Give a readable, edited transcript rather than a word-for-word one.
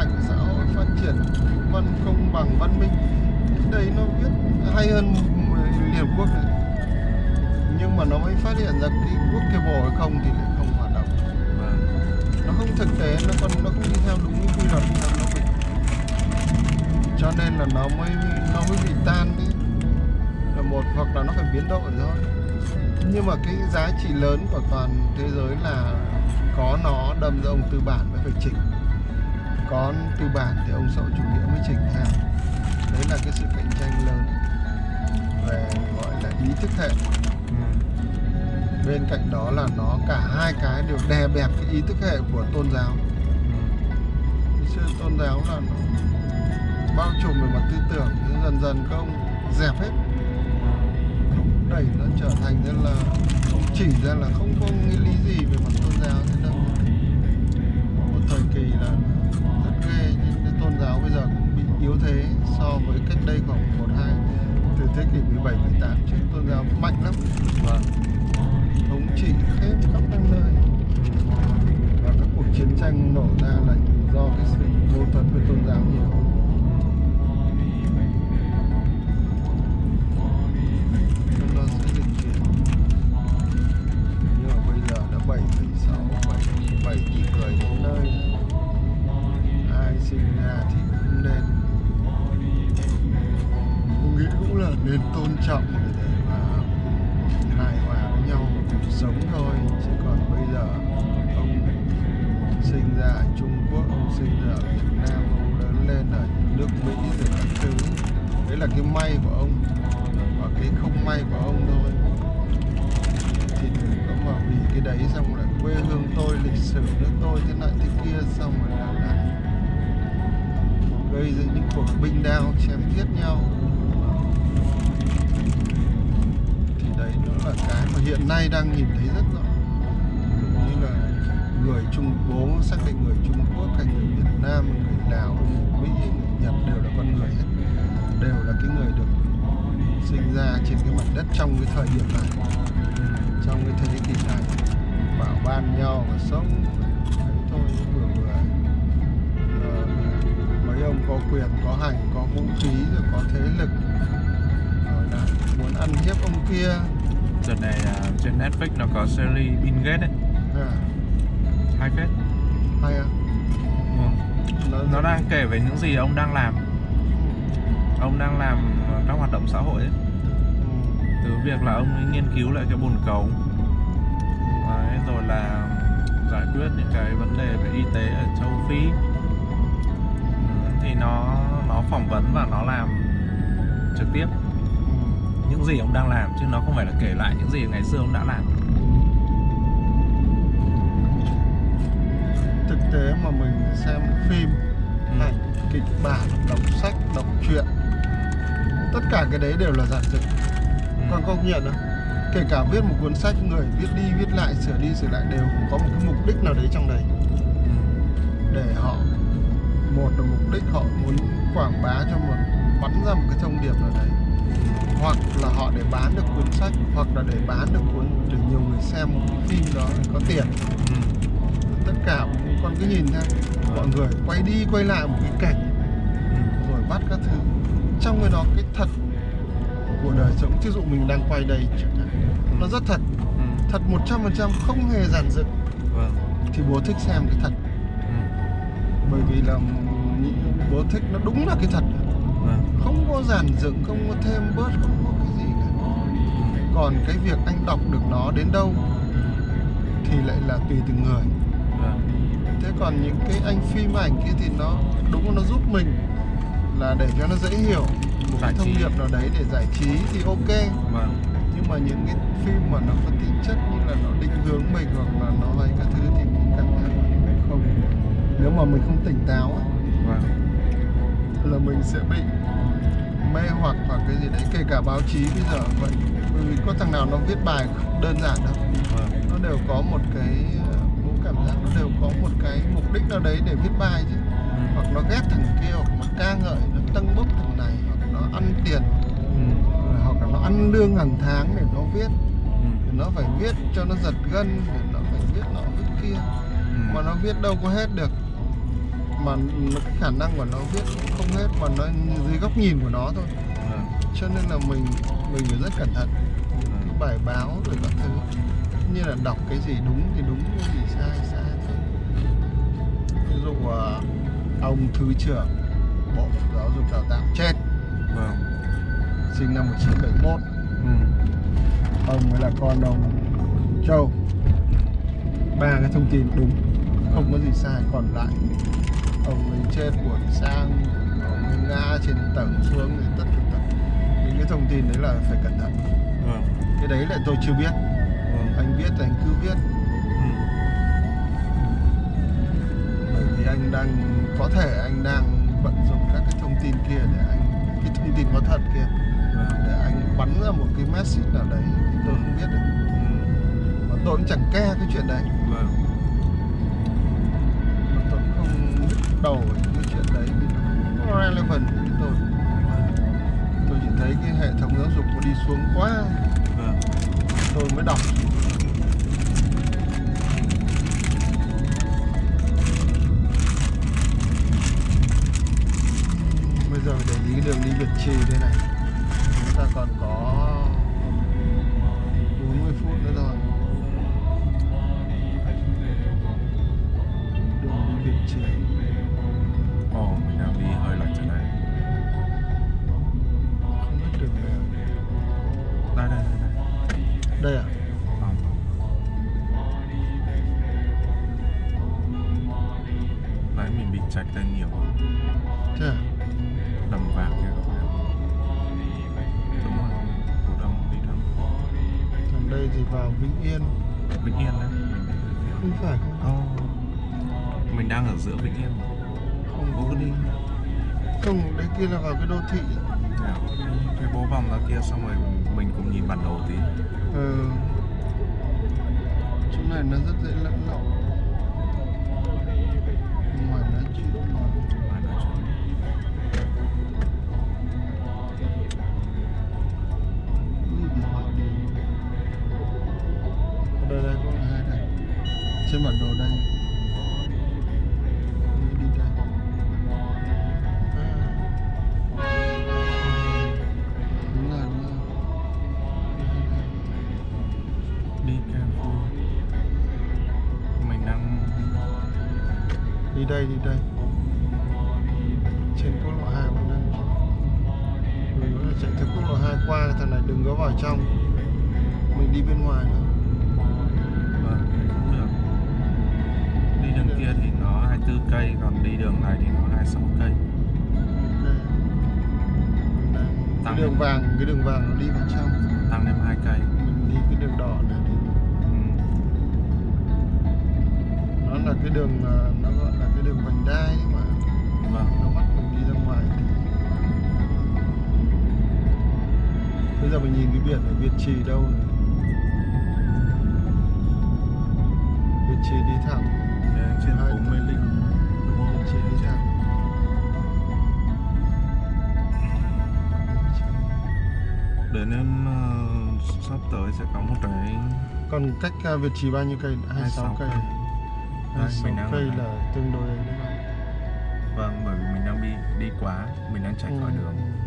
mạnh, xã hội phát triển, văn công bằng, văn minh. Cái đấy nó viết hay hơn Liên Hợp Quốc này. Nhưng mà nó mới phát hiện ra cái quốc kia bổ hay không thì lại không hoạt động. Nó không thực tế, nó không đi theo đúng cái quy luật nó bị. Cho nên là nó mới bị tan đi. Là một, hoặc là nó phải biến đổi thôi. Nhưng mà cái giá trị lớn của toàn thế giới là có nó đâm ra ông tư bản mới phải chỉnh. Có tư bản thì ông xã hội chủ nghĩa mới chỉnh theo. Đấy là cái sự cạnh tranh lớn về gọi là ý thức hệ. Bên cạnh đó là nó cả hai cái đều đè bẹp cái ý thức hệ của tôn giáo. Ngày xưa tôn giáo là nó bao trùm về mặt tư tưởng, nhưng dần dần các ông dẹp hết, đẩy nó trở thành ra là ông chỉ ra là không có nghĩa lý gì về mặt tôn giáo thế đâu. Một thời kỳ là rất ghê, nhưng cái tôn giáo bây giờ cũng bị yếu thế so với cách đây khoảng 1-2 từ thế kỷ 17-18 chứ tôn giáo mạnh lắm. Thống trị hết khắp các nơi, và các cuộc chiến tranh nổ ra là do cái sự mâu thuẫn về tôn giáo nhiều. Nó sẽ dịch chuyển, nhưng mà bây giờ đã 7,6-7 tỷ người đến nơi, ai sinh ra thì cũng nên, tôi nghĩ cũng là nên tôn trọng để mà hài hòa với nhau sống thôi. Chứ còn bây giờ ông sinh ra ở Trung Quốc, ông sinh ra ở Việt Nam, ông lớn lên ở nước Mỹ rồi các thứ, đấy là cái may của ông và cái không may của ông thôi. Thì đừng có mà vì cái đấy xong rồi quê hương tôi, lịch sử nước tôi thế này thế kia, xong rồi là gây ra những cuộc binh đao chém giết nhau. Đấy nó là cái mà hiện nay đang nhìn thấy rất rõ, như là người Trung Quốc xác định người Trung Quốc hay người Việt Nam, người Lào, người Mỹ, người Nhật đều là con người hết, đều là cái người được sinh ra trên cái mảnh đất trong cái thời điểm này, trong cái thế kỷ này, bảo ban nhau và sống đấy thôi, vừa mấy ông có quyền, có hành, có vũ khí rồi có thế lực muốn ăn hiếp ông kia. Đợt này trên Netflix nó có series Bill Gates ấy. Hay phết. Hay à? Nó đang kể về những gì ông đang làm. Ông đang làm các hoạt động xã hội ấy. Từ việc là ông nghiên cứu lại cái bồn cầu đấy, rồi là giải quyết những cái vấn đề về y tế ở châu Phi. Thì nó phỏng vấn và nó làm trực tiếp những gì ông đang làm, chứ nó không phải là kể lại những gì ngày xưa ông đã làm. Thực tế mà mình xem phim, ảnh, kịch bản, đọc sách, đọc truyện, tất cả cái đấy đều là giản dựng. Con công nhận không? Kể cả viết một cuốn sách, người viết đi viết lại, sửa đi sửa lại đều có một cái mục đích nào đấy trong đấy. Để họ, một là mục đích họ muốn quảng bá cho bắn ra một cái thông điệp nào đấy, hoặc là họ để bán được cuốn sách, hoặc là để bán được để nhiều người xem một cái phim đó để có tiền. Tất cả con cứ nhìn thấy mọi người quay đi quay lại một cái cảnh rồi bắt các thứ, trong cái đó cái thật của đời sống, ví dụ mình đang quay đây nó rất thật, thật 100%, không hề giản dựng. Thì bố thích xem cái thật, bởi vì là bố thích nó đúng là cái thật, không có giản dựng, không có thêm bớt, không có cái gì cả. Còn cái việc anh đọc được nó đến đâu thì lại là tùy từng người. Thế còn những cái anh phim ảnh kia thì nó đúng là nó giúp mình là để cho nó dễ hiểu một cái thông điệp nào đấy để giải trí thì ok. Nhưng mà những cái phim mà nó có tính chất như là nó định hướng mình hoặc là nó hay các thứ thì mình cảm thấy không, nếu mà mình không tỉnh táo ấy, là mình sẽ bị mê hoặc hoặc cái gì đấy. Kể cả báo chí bây giờ vậy, bởi vì có thằng nào nó viết bài đơn giản đâu, nó đều có một cái, bố cảm giác nó đều có một cái mục đích nào đấy để viết bài chứ. Hoặc nó ghét thằng kia, hoặc nó ca ngợi, nó tâng bốc thằng này, hoặc nó ăn tiền, hoặc là nó ăn lương hàng tháng để nó viết, thì nó phải viết cho nó giật gân, để nó phải viết nọ viết kia, mà nó viết đâu có hết được. mà cái khả năng của nó viết không hết, mà nó dưới góc nhìn của nó thôi. Cho nên là mình phải rất cẩn thận cái bài báo rồi các thứ, như là đọc cái gì đúng thì đúng, cái gì sai thôi. Ví dụ ông Thứ trưởng Bộ Giáo dục Đào tạo chết, sinh năm 1971. Ông ấy là con ông Châu. 3 cái thông tin đúng, không có gì sai. Còn lại ông ấy chết buổi sáng, ông ấy ngã trên tầng xuống thì tất cả những cái thông tin đấy là phải cẩn thận. Cái đấy lại tôi chưa biết. Anh viết thì anh cứ viết. Bởi vì anh đang, có thể anh đang vận dụng các cái thông tin kia để anh, cái thông tin có thật kia, để anh bắn ra một cái message nào đấy thì tôi không biết được. Mà tôi cũng chẳng care cái chuyện đấy. Mà tôi cũng không biết đầu cái chuyện đấy vì nó không relevant với tôi. Tôi chỉ thấy cái hệ thống giáo dục nó đi xuống quá, tôi mới đọc. Bây giờ để ý cái đường đi Việt Trì đây này, chúng ta còn có 40 phút nữa thôi. Đường đi Việt Trì. Mình đang đi hơi lệch chỗ này. Không biết đường nào. Đây. Đây à? Nãy mình bị chạch lên nhiều. Thế à? Đầm Vạc kia các bạn. Đúng rồi, cổ đông đi đâu? Còn đây thì vào Vĩnh Yên. Vĩnh Yên đấy. Không phải không? Mình đang ở giữa Vĩnh Yên. Không có đi. Không, đấy kia là vào cái đô thị. Thế bố vòng ra kia xong rồi mình cùng nhìn bản đồ tí. Chỗ này nó rất dễ lẫn lộn. Ngoài nói chuyện. Đây có hai đây. Trên bản đồ đây. Đi đây. Đúng rồi. Be careful. Mình đang đi đây. Trên quốc lộ 2 bên đây. Mình có chạy theo quốc lộ 2 qua, thằng này đừng có vào trong. Mình đi bên ngoài nữa. cũng được. Đi đường kia thì nó 24 cây, còn đi đường này thì nó 26 cây. Cái đường vàng nó đi vào trong. Tăng thêm 2 cây. Mình đi cái đường đỏ này đi. Nó là cái đường, nó gọi là cái đường vành đai đấy mà. Nó bắt mình đi ra ngoài thì... Bây giờ mình nhìn cái biển ở Việt Trì đâu này. Việt Trì đi thẳng. Trên phố Mê Linh. Đúng không? Việt Trì đi thẳng. Đến em sắp tới sẽ có một cái. Còn cách Việt Trì bao nhiêu cây? 26 cây. 26 cây là tương đối đấy. Vâng, bởi vì mình đang đi quá, mình đang chạy khỏi đường.